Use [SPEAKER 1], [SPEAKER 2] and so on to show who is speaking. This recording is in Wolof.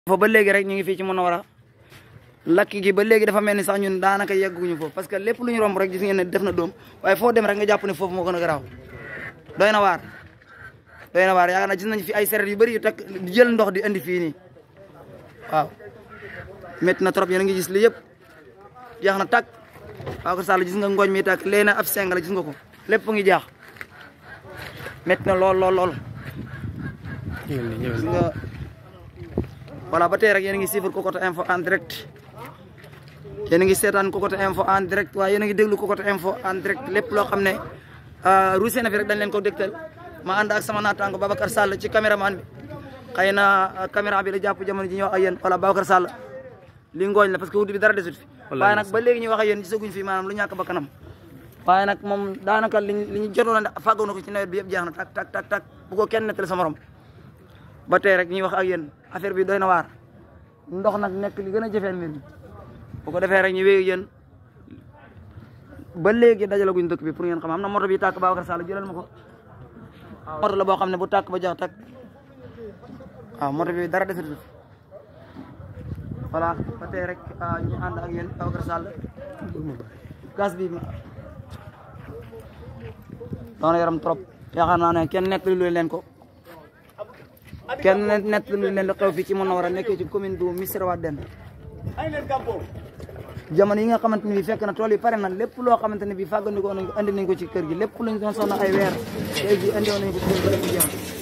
[SPEAKER 1] fo ba léegi rek ñu ngi fii ci Munawara lakk gi ba léegi dafa mel ni sax ñun daanaka yegguñu foofu parce que lépp lu ñu romb rek gis ngeen ne def na doom waaye foo dem rek nga jàpp ne foofu moo gën a garaaw doy na waar yaakaar naa gis nañ fi ay sereet yu bëri yu takk di jël ndox di indi fii nii waaw métti na trop yéen a ngi gis li yëpp jeex na tàkk waaw ko Sall gis nga ngooñ mi tàkk léegi na ab seng la gis nga ko lépp ngi jeex métti na lool gis nga voilà ba tey rek yéen a ngi suivre Kokoto Info en direct yéen a ngi seetaan Kokoto Info en direct waaye yéen a ngi déglu Kokoto Info en direct lépp loo xam ne ruusee na fi rek dañ leen ko dégtal ma ànd ak sama naataango Babacar Sall ci caméraman bi xëy na caméra bi la jàpp jamono ji ñu wax ak yéen voilà Babacar Sall li ngooñ la parce que wuti bi dara desut fi waaye nag ba léegi ñuy wax ak yéen gisaguñ fi maanaam lu ñàkk ba kanam waaye nag moom daanaka li ñu jotoon a fàggoo na ko ci nawet bi yëpp jeex na tak bu ko kenn nettali sa morom ba tey rek ñuy wax ak yéen affaire bi doy na waar ndox nag nekk li gën a jafeel mbir mi bu ko defee rek ñu wéy yéen ba léegi dajalaguñ dëkk bi pour ngeen xam am na moto bi tàkk Babacar Sall jëlal ma ko moto la boo xam ne bu tàkk ba jeex tàkk waaw moto bi dara desatu voilà ba tey rek ñu ànd ak yéen Babacar Sall gas bi doona yaram trop yaakaar naa ne kenn nekk lu leen ko kenn nett lu leen di xew fii ci Munawara nekkee ci commune bu Missirah Wadène jamono yi nga xamante ne bi fekk na tool yi pare na lépp loo xamante ne bi fàggandikoo nañ ko andi nañ ko ci kër gi lépp luñ doon soxla ay weer tey ji andi woon nañ ko ci kër gi